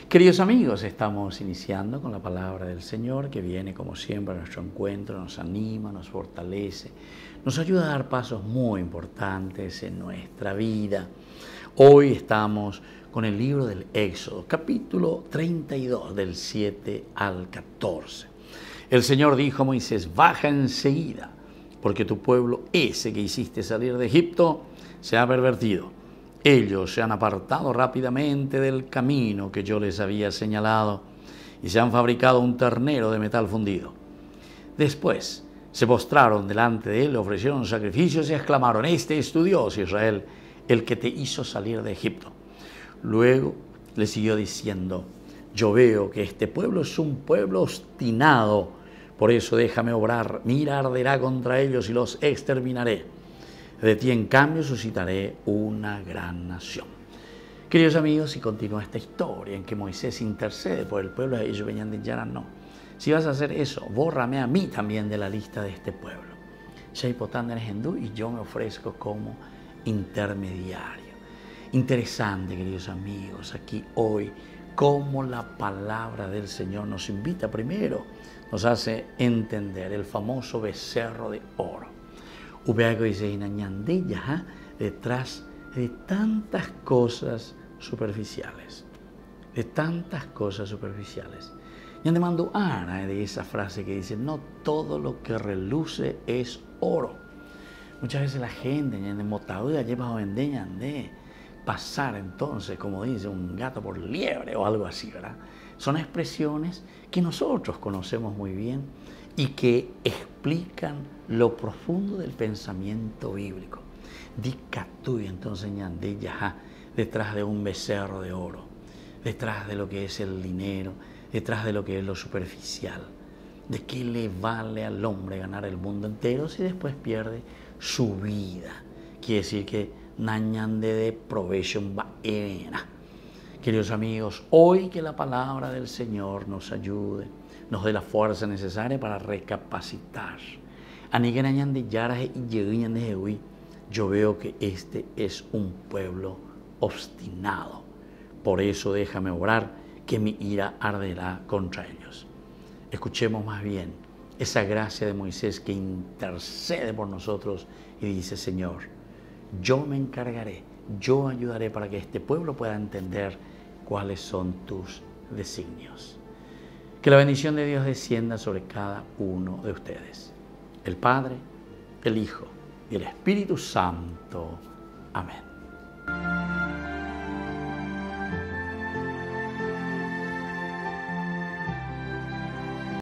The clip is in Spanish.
Queridos amigos, estamos iniciando con la palabra del Señor que viene como siempre a nuestro encuentro, nos anima, nos fortalece, nos ayuda a dar pasos muy importantes en nuestra vida. Hoy estamos con el libro del Éxodo, capítulo 32, del 7 al 14. El Señor dijo a Moisés: baja enseguida, porque tu pueblo, ese que hiciste salir de Egipto, se ha pervertido. Ellos se han apartado rápidamente del camino que yo les había señalado y se han fabricado un ternero de metal fundido. Después se postraron delante de él, ofrecieron sacrificios y exclamaron: este es tu Dios, Israel, el que te hizo salir de Egipto. Luego le siguió diciendo: yo veo que este pueblo es un pueblo obstinado, por eso déjame obrar, mi ira arderá contra ellos y los exterminaré. De ti, en cambio, suscitaré una gran nación. Queridos amigos, si continúa esta historia en que Moisés intercede por el pueblo de ellos venían de Yaran, no. Si vas a hacer eso, bórrame a mí también de la lista de este pueblo. Y yo me ofrezco como intermediario. Interesante, queridos amigos, aquí hoy, cómo la palabra del Señor nos invita primero, nos hace entender el famoso becerro de oro. Detrás de tantas cosas superficiales. Y me mando Ana de esa frase que dice: no todo lo que reluce es oro. Muchas veces la gente lleva de pasar entonces, como dice, un gato por liebre o algo así, ¿verdad? Son expresiones que nosotros conocemos muy bien y que explican lo profundo del pensamiento bíblico. Entonces, detrás de un becerro de oro, detrás de lo que es el dinero, detrás de lo que es lo superficial. ¿De qué le vale al hombre ganar el mundo entero si después pierde su vida? Quiere decir que nañande de provecho va era. Queridos amigos, hoy que la palabra del Señor nos ayude, nos dé la fuerza necesaria para recapacitar. Yo veo que este es un pueblo obstinado. Por eso déjame obrar, que mi ira arderá contra ellos. Escuchemos más bien esa gracia de Moisés que intercede por nosotros y dice: Señor, yo me encargaré, yo ayudaré para que este pueblo pueda entender cuáles son tus designios. Que la bendición de Dios descienda sobre cada uno de ustedes. El Padre, el Hijo y el Espíritu Santo. Amén.